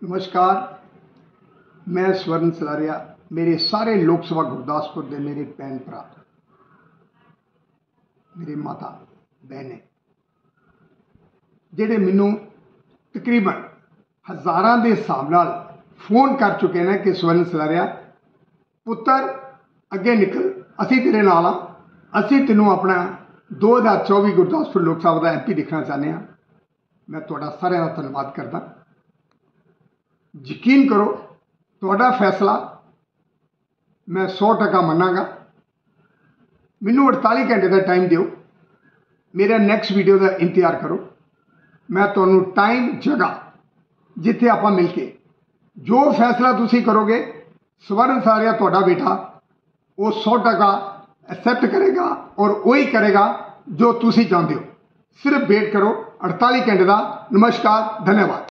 नमस्कार, मैं स्वर्ण सलारिया। मेरे सारे लोक सभा गुरदासपुर के मेरे भैन भरा, मेरे माता बहने जिहड़े मैनू तकरीबन हज़ारां के हिसाब नाल फोन कर चुके हैं कि स्वर्ण सलारिया पुत्र अगे निकल, असी तेरे नाल आ, असी तेनों अपना 2024 गुरदासपुर लोक सभा का MP देखना चाहते हैं। मैं तुहाडा सारिਆਂ का धन्यवाद करदा। यकीन करो, तुहाडा फैसला मैं 100% मनांगा। मैनू 48 घंटे का टाइम दिओ, मेरा नैक्सट वीडियो का इंतजार करो। मैं तुहानू टाइम जगह जिथे आपां मिल के जो फैसला तुसीं करोगे, स्वर्ण सलारिया तुहाडा बेटा वो 100% एक्सैप्ट करेगा और वही करेगा जो तुसीं चाहते हो। सिर्फ वेट करो 48 घंटे का। नमस्कार, धन्यवाद।